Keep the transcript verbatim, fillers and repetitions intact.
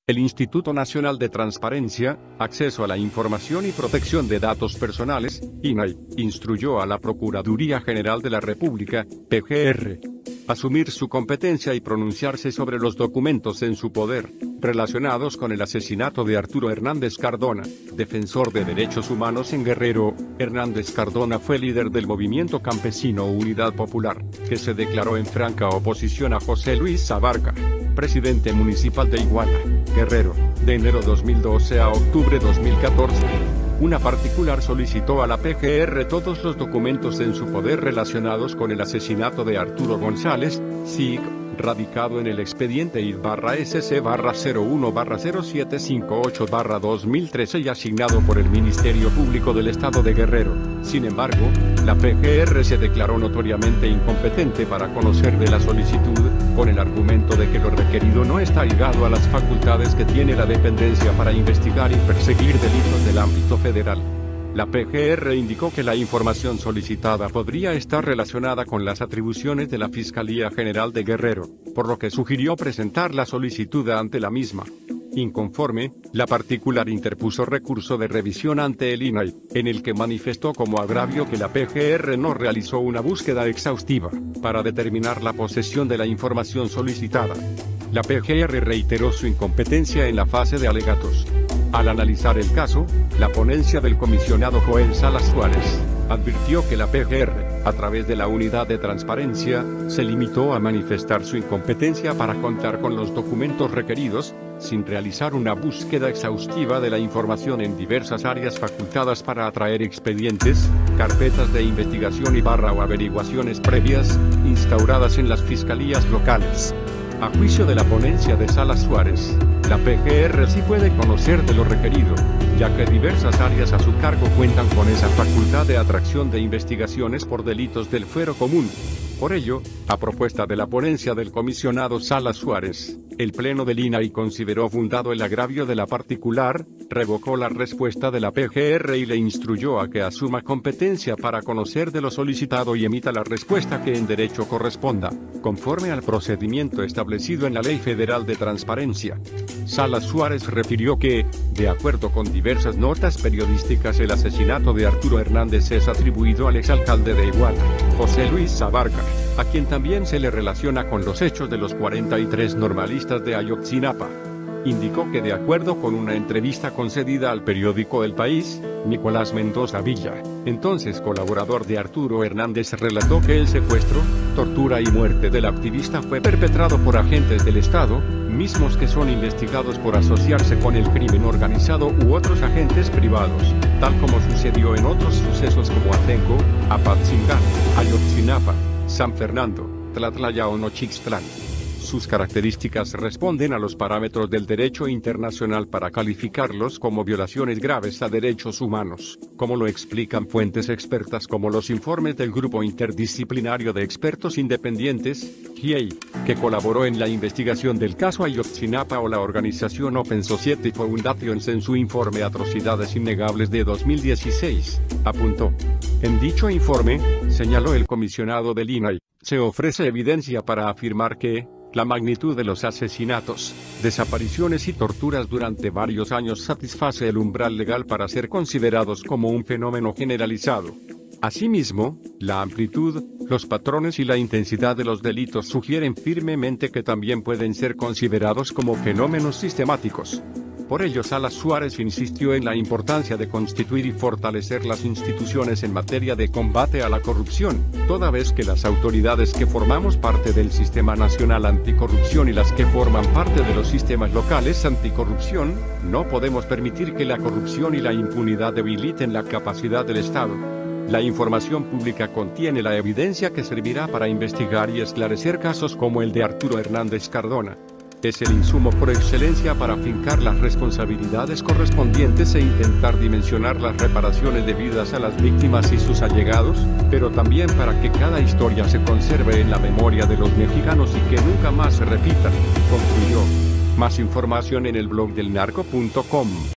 El Instituto Nacional de Transparencia, Acceso a la Información y Protección de Datos Personales, I N A I, instruyó a la Procuraduría General de la República, P G R, asumir su competencia y pronunciarse sobre los documentos en su poder, relacionados con el asesinato de Arturo Hernández Cardona, defensor de derechos humanos en Guerrero. Hernández Cardona fue líder del movimiento campesino Unidad Popular, que se declaró en franca oposición a José Luis Abarca, presidente municipal de Iguala, Guerrero, de enero dos mil doce a octubre dos mil catorce. Una particular solicitó a la P G R todos los documentos en su poder relacionados con el asesinato de Arturo González, S I C, radicado en el expediente I D S C cero uno cero siete cinco ocho dos mil trece y asignado por el Ministerio Público del Estado de Guerrero. Sin embargo, la P G R se declaró notoriamente incompetente para conocer de la solicitud, con el argumento de que lo requerido no está ligado a las facultades que tiene la dependencia para investigar y perseguir delitos del ámbito federal. La P G R indicó que la información solicitada podría estar relacionada con las atribuciones de la Fiscalía General de Guerrero, por lo que sugirió presentar la solicitud ante la misma. Inconforme, la particular interpuso recurso de revisión ante el I N A I, en el que manifestó como agravio que la P G R no realizó una búsqueda exhaustiva para determinar la posesión de la información solicitada. La P G R reiteró su incompetencia en la fase de alegatos. Al analizar el caso, la ponencia del comisionado Joel Salas Suárez advirtió que la P G R, a través de la Unidad de Transparencia, se limitó a manifestar su incompetencia para contar con los documentos requeridos, sin realizar una búsqueda exhaustiva de la información en diversas áreas facultadas para atraer expedientes, carpetas de investigación y barra o averiguaciones previas, instauradas en las fiscalías locales. A juicio de la ponencia de Salas Suárez, la P G R sí puede conocer de lo requerido, ya que diversas áreas a su cargo cuentan con esa facultad de atracción de investigaciones por delitos del fuero común. Por ello, a propuesta de la ponencia del comisionado Salas Suárez, el Pleno del I N A I consideró fundado el agravio de la particular, revocó la respuesta de la P G R y le instruyó a que asuma competencia para conocer de lo solicitado y emita la respuesta que en derecho corresponda, conforme al procedimiento establecido en la Ley Federal de Transparencia. Salas Suárez refirió que, de acuerdo con diversas notas periodísticas, el asesinato de Arturo Hernández es atribuido al exalcalde de Iguala, José Luis Abarca, a quien también se le relaciona con los hechos de los cuarenta y tres normalistas de Ayotzinapa. Indicó que de acuerdo con una entrevista concedida al periódico El País, Nicolás Mendoza Villa, entonces colaborador de Arturo Hernández, relató que el secuestro, tortura y muerte del activista fue perpetrado por agentes del Estado, mismos que son investigados por asociarse con el crimen organizado u otros agentes privados, tal como sucedió en otros sucesos como Atenco, Apatzingán, Ayotzinapa, San Fernando, Tlatlaya o Nochixtlán. Sus características responden a los parámetros del derecho internacional para calificarlos como violaciones graves a derechos humanos, como lo explican fuentes expertas como los informes del Grupo Interdisciplinario de Expertos Independientes, G I E I, que colaboró en la investigación del caso Ayotzinapa, o la organización Open Society Foundations en su informe Atrocidades Innegables de dos mil dieciséis, apuntó. En dicho informe, señaló el comisionado del I N A I, se ofrece evidencia para afirmar que la magnitud de los asesinatos, desapariciones y torturas durante varios años satisface el umbral legal para ser considerados como un fenómeno generalizado. Asimismo, la amplitud, los patrones y la intensidad de los delitos sugieren firmemente que también pueden ser considerados como fenómenos sistemáticos. Por ello, Salas Suárez insistió en la importancia de constituir y fortalecer las instituciones en materia de combate a la corrupción, toda vez que las autoridades que formamos parte del Sistema Nacional Anticorrupción y las que forman parte de los sistemas locales anticorrupción, no podemos permitir que la corrupción y la impunidad debiliten la capacidad del Estado. La información pública contiene la evidencia que servirá para investigar y esclarecer casos como el de Arturo Hernández Cardona. Es el insumo por excelencia para fincar las responsabilidades correspondientes e intentar dimensionar las reparaciones debidas a las víctimas y sus allegados, pero también para que cada historia se conserve en la memoria de los mexicanos y que nunca más se repita, concluyó. Más información en el blog del narco punto com.